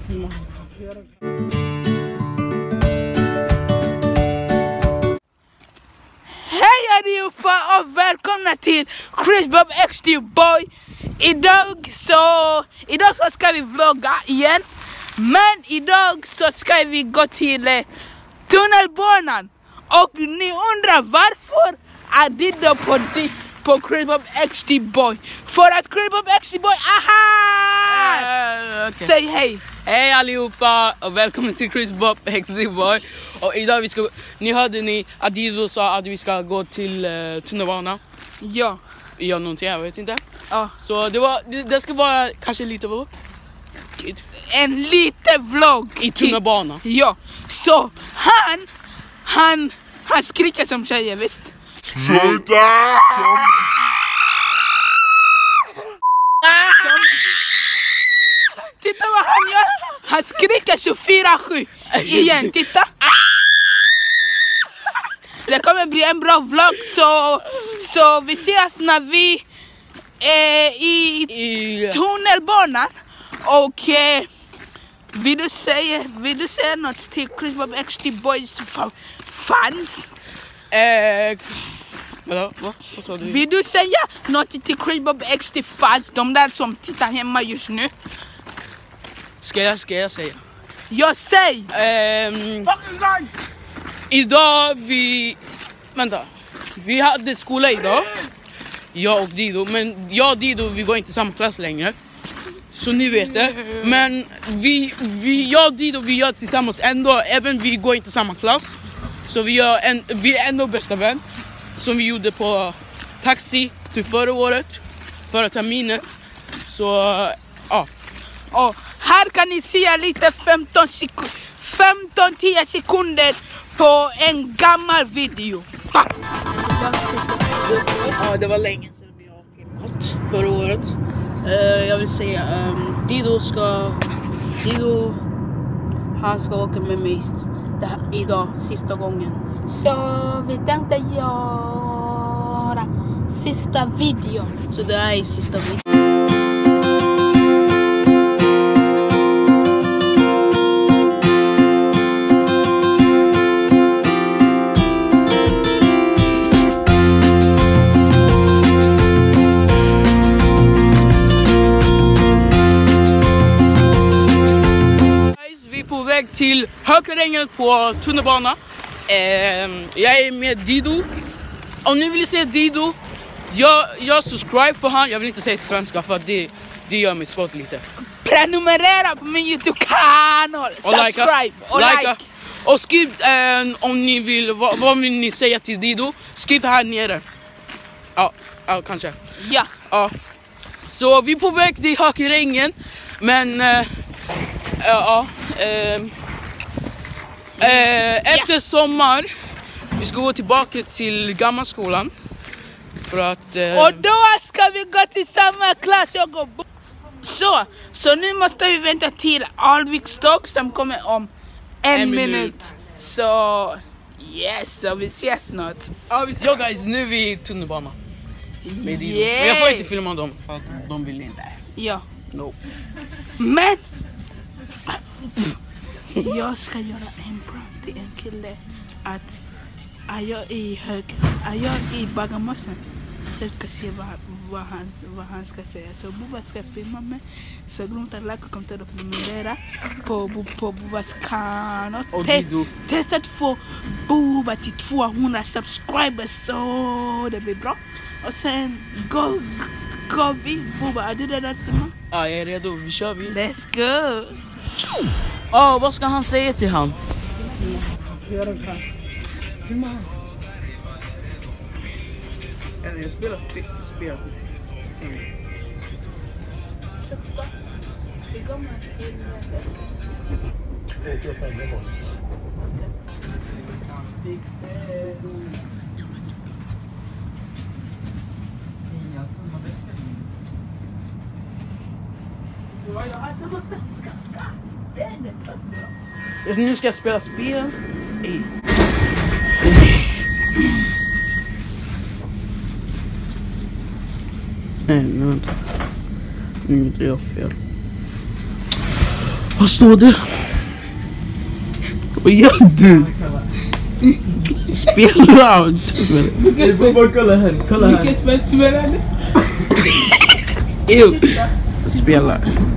Hej allihopa och välkomna till Chris Bob XD Boy. Idag så ska vi vlogga igen. Men idag så ska vi gå till tunnelbanan. Och ni undrar varför är det då på Chris Bob XD Boy? För att Chris Bob XD Boy, aha! Säg hej! Hej allihopa och välkommen till Chris Bob XD Boy. Och idag ni hörde att Dido sa att vi ska gå till tunnelbanan. Ja. Gör någonting, jag vet inte. Ja. Så det ska vara kanske lite vlogg. En liten vlogg I tunnelbanan. Ja. Så han skriker som tjejer, visst? Sluta! Titta vad han gör. Han skriker 24/7. Igen, titta. Det kommer bli en bra vlogg. Så vi ses när vi är i tunnelbanan. Och vill du säga något till Chris Bob XD Boys fans? Vad sa du? Vill du säga något till Chris Bob XD fans? De där som tittar hemma just nu. Ska jag säga? Jag säg! Idag vi hade skola idag. Jag och Dido. Men jag och Dido, vi går inte i samma klass längre. Så ni vet det. Men jag och Dido, vi gör tillsammans ändå. Även vi går inte i samma klass. Så vi är ändå bästa vän. Som vi gjorde på taxi till förra terminen. Så ja. Och här kan ni se lite 15-10 sekunder på en gammal video. Ja, det var länge sedan vi har filmat förra året. Jag vill säga Dido han ska åka med mig idag sista gången. Så vi tänkte göra sista video. Så det är sista video. På väg till Hökarängen på tunnelbanan. Jag är med Dido. Om ni vill se Dido, jag subscribe för han. Jag vill inte säga svenska för det gör mig svårt lite. Prenumerera på min YouTube-kanal. Subscribe och like. Och skriv om ni vill, vad vill ni säga till Dido? Skriv här nere. Ja, kanske. Ja. Så vi är på väg till Hökarängen. Men efter sommar vi ska gå tillbaka till gamla skolan för att och då ska vi gå till samma klass jag går. Så nu måste vi vänta till Alvik Stock som kommer om en minut. Så yes, så vi ses snart. Ja guys, nu är vi i tunnelbanan med Dido. Men jag får inte filma dem för att de vill inte. Ja. No. Men jag ska göra en prank till en kille att är jag i Bagarmossen, så jag ska se vad han ska säga. Så Bubba ska filma mig. Så glöm inte att like och kommentera och prenumerera på Bubbas kanal. Testa att få Bubba till 200 subscribers så det blir bra. Och sen gå vi. Bubba, är du redo att filma? Ja, jag är redo. Vi kör vi. Let's go! Vad ska han säga till han? Jag spelar spel. Nu ska jag spela spel. Nej, vänta. Nu är inte jag fel. Vad står det? Vad gör du? Spela! Kolla här, kolla här. Vilket spel spelar du? Spela.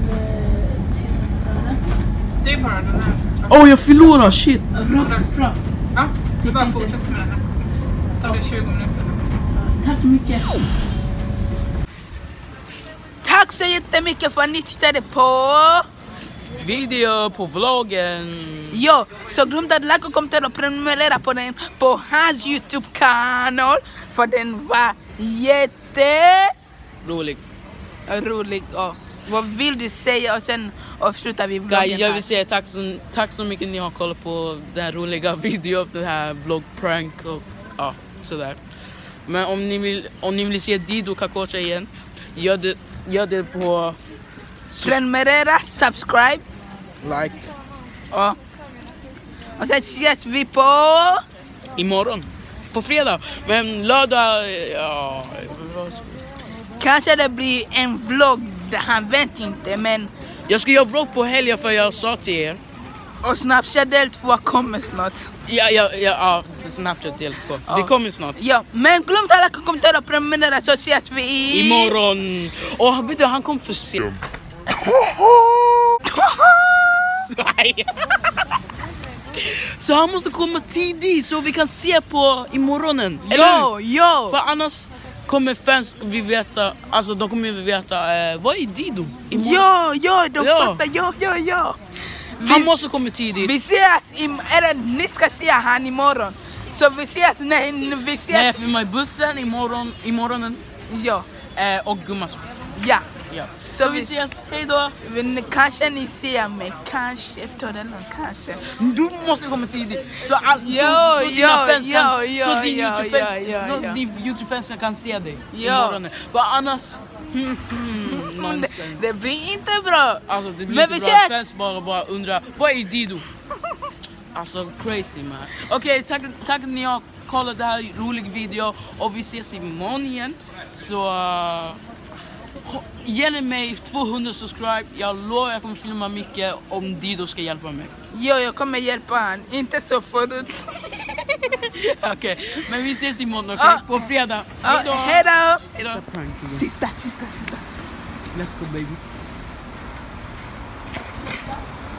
Det är bara den här. Åh, jag förlorar, shit. Rakt fram. Ja, du bara fortsätter med den här. Tar det 20 minuter. Tack så mycket. Tack så jättemycket för att ni tittade på. Video på vloggen. Jo, så glöm inte att like och kommentera och prenumerera på den på hans YouTube-kanal. För den var Rolig. rolig. Och vad vill du säga? Och sen avslutar vi vloggen Guys, jag här. vill säga tack så mycket ni har kollat på den här roliga videon, den här vlogprank och ja, sådär. Men om ni vill se Dido Kakocha igen, gör det på Prenumerera, subscribe. like Och sen ses vi på... imorgon. På fredag. Men lördag, ja... Kanske det blir en vlogg där han vet inte, men... Jag ska göra vlogg på helgen för jag sa till er. Och Snapchat del 2 kommer snart. Ja, Snapchat del 2. Det kommer snart. Ja, men glöm inte alla kommentarer och prenumerera så ses vi Imorgon. Och vet du, han kom för sent. Så han måste komma tidigt så vi kan se på imorgonen. Jo. För annars kommer fans vi veta, alltså de kommer veta vad är Dido? Jo, de fattar, jo. Han måste komma tidigt. Vi ses, ni ska se han imorgon. Så vi ses när vi ses. Nej, jag filmar i bussen imorgonen. Ja, Och gummas. ja. Ja. Så vi ses, hej då. Men kanske ni ser mig, kanske efter den kanske. Du måste komma tidigt. Så din YouTube-fans kan se dig imorgon. För annars nonsens. Det blir inte bra. Alltså det blir Men inte vi bra. ses. Fans bara undrar, vad är Dido? Alltså crazy man. Okej, tack att ni har kollat det här roliga video. Och vi ses imorgon igen. Så hjälp mig 200 subscribe. Jag lovar jag kommer filma mycket om Dido ska hjälpa mig. Jo, jag kommer hjälpa han. Inte så förut. Okej, men vi ses imorgon, okej? På fredag. Hej då! Hej då! Sista. Sista. Let's go baby.